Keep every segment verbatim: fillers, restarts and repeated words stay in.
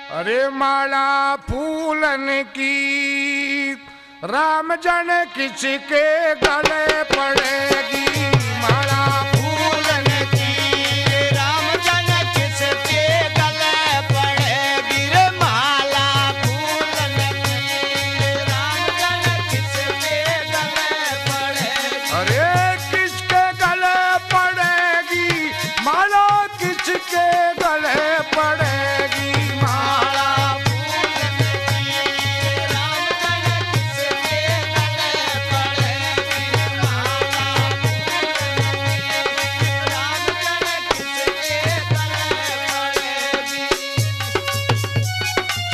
अरे माला फूलन की राम जन किसके गले पड़ेगी। माला फूलन की राम जन किसके गले पड़ेगी रे। माला फूलन की राम जन किसके गले पड़ेगी। अरे किसके गले पड़ेगी माला किसके गले पड़ेगी। माला फूलन की राम जन किसके गले पड़ेगी। माला फूलन की राम जन किसके गले पड़ेगी।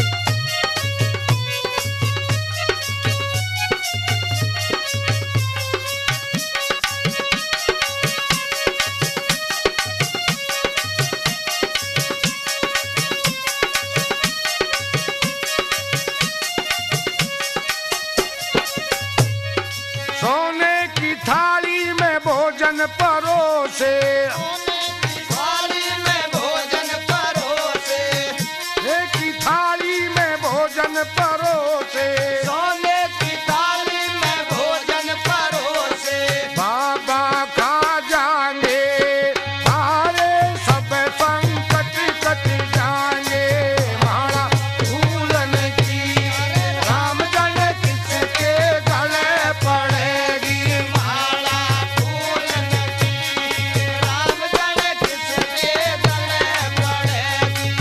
सोने की थाली में भोजन परोसे। थाली में भोजन परोसे। एक की थाली में भोजन परोसे। सोने की थाली में भोजन परोसे। बाबा खा जाएंगे सारे सब संकट कट जाएंगे। माला फूलन की राम जन किसके गले पड़ेगी। माला फूलन की राम जन किसके गले पड़ेगी।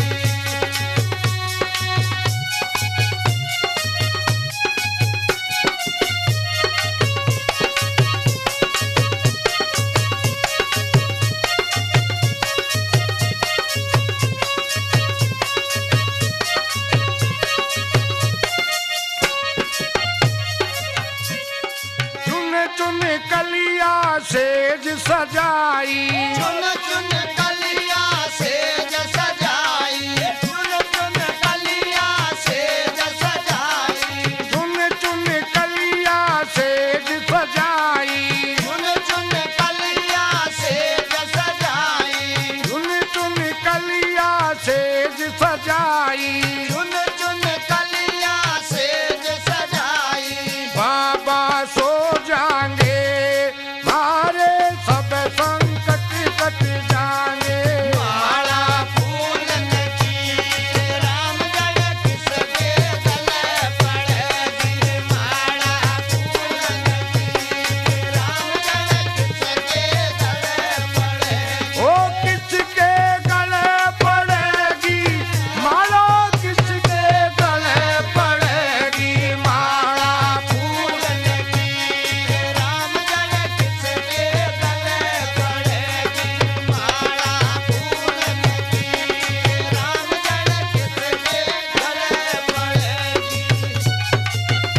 चुन चुन कलिया सेज सजाई। चुन चुन कलिया सेज सजाई। चुन चुन कलिया सेज सजाई। चुन चुन कलिया सेज सजाई। चुन चुन कलिया सेज सजाई। चुन चुन कलिया सेज सजाई। चुन चुन कलिया सेज सजाई। बाबा सो जाएंगे मारे सब संकट कट जाएंगे। माला फूलन की राम जन किसके गले पड़ेगी। माला फूलन की राम जन किसके गले पड़ेगी। ओ किसके गले पड़ेगी माला किसके गले पड़ेगी। माला फूलन की राम जन किसके गले पड़ेगी। माला फूलन की राम जन किसके गले पड़ेगी।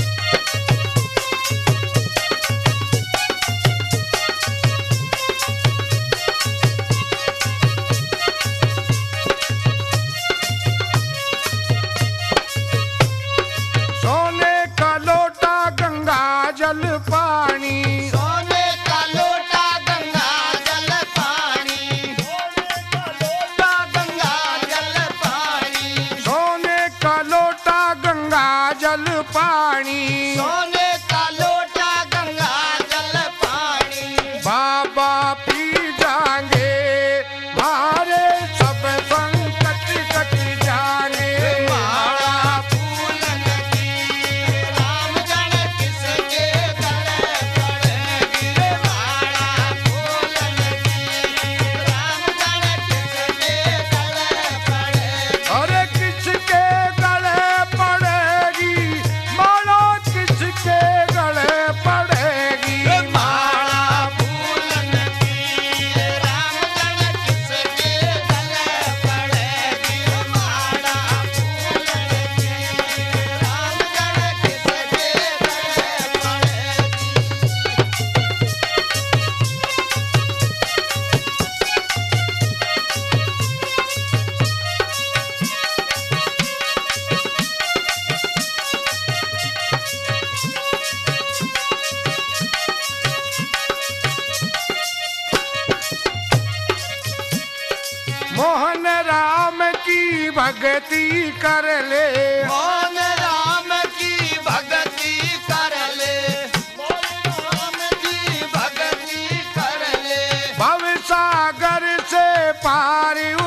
सोने का लोटा गंगा जल पानी। सोने का लोटा गंगा जल पानी। सोने का लोटा गंगा जल पानी। सोने का लोटा गंगा जल पानी। सोने का लोटा गंगा जल पानी। बाबा पी जाएंगे मारे सब संकट कट जाएंगे। माला फूलन की राम जन किसके गले पड़ेगी रे। माला फूलन की राम जन किसके गले पड़ेगी। अरे किसके गले पड़ेगी माला किसके गले पड़ेगी। माला फूलन की राम जन किसके गले पड़ेगी। माला फूलन की राम जन किसके मोहन राम की की भक्ति कर ले, मोहन राम की भक्ति कर ले, मोहन राम की भक्ति कर ले। भव सागर से पार